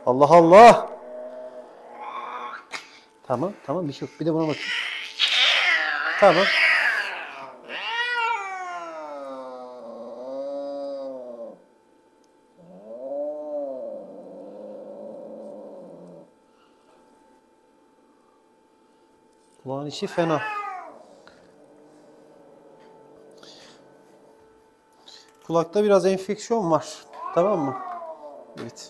Allah Allah. Tamam tamam bir şey yok. Bir de buna bakayım. Tamam. Kulağın içi fena. Kulakta biraz enfeksiyon var. Tamam mı? Evet.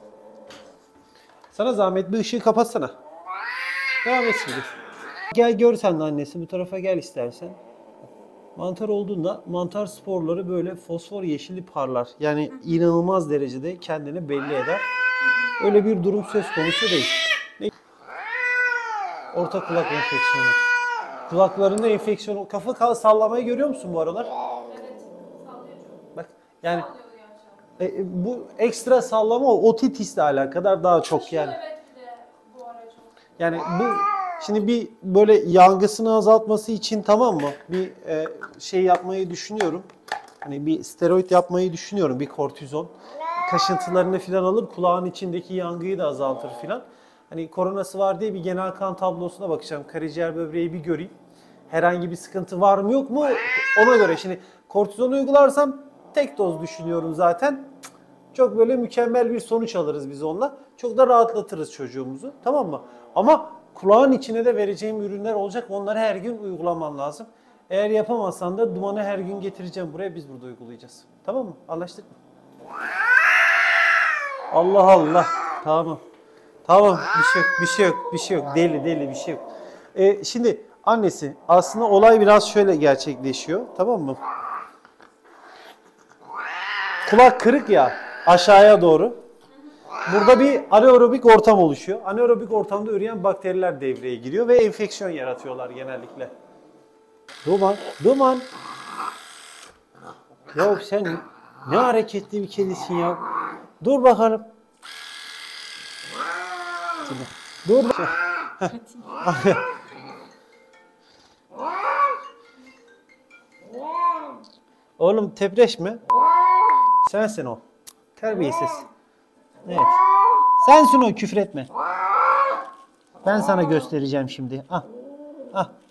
Sana zahmet bir ışığı kapatsana. Devam et şimdi. Gel gör sen de annesi. Bu tarafa gel istersen. Mantar olduğunda mantar sporları böyle fosfor yeşili parlar. Yani inanılmaz derecede kendini belli eder. Öyle bir durum söz konusu değil. Orta kulak enfeksiyonu. Kulaklarında enfeksiyon. Kafa sallamayı görüyor musun bu aralar? Evet. Sallıyor çok. Bak yani Sallıyor gerçekten. bu ekstra sallama otitisle alakadar daha çok yani. Evet bir de bu ara çok. Yani bu şimdi bir böyle yangısını azaltması için tamam mı? Bir şey yapmayı düşünüyorum. Hani bir steroid yapmayı düşünüyorum. Bir kortizon. Kaşıntılarını falan alır. Kulağın içindeki yangıyı da azaltır falan. Hani koronası var diye bir genel kan tablosuna bakacağım. Karaciğer böbreği bir göreyim. Herhangi bir sıkıntı var mı yok mu? Ona göre şimdi kortizon uygularsam tek doz düşünüyorum zaten. Çok böyle mükemmel bir sonuç alırız biz onunla. Çok da rahatlatırız çocuğumuzu. Tamam mı? Ama kulağın içine de vereceğim ürünler olacak. Onları her gün uygulaman lazım. Eğer yapamazsan da dumanı her gün getireceğim buraya. Biz burada uygulayacağız. Tamam mı? Anlaştık mı? Allah Allah. Tamam. Tamam. Bir şey yok. Bir şey yok. Bir şey yok. Deli bir şey yok. Şimdi annesi aslında olay biraz şöyle gerçekleşiyor. Tamam mı? Kulak kırık ya aşağıya doğru. Burada bir anaerobik ortam oluşuyor. Anaerobik ortamda üreyen bakteriler devreye giriyor ve enfeksiyon yaratıyorlar genellikle. Duman, Duman. Ya sen ne hareketli bir kedisin ya. Dur bakalım. Dur. Oğlum tebreşme. Sensin o. Terbiyesiz. Evet. Sensin o, küfür etme. Ben sana göstereceğim şimdi. Ah. Ah.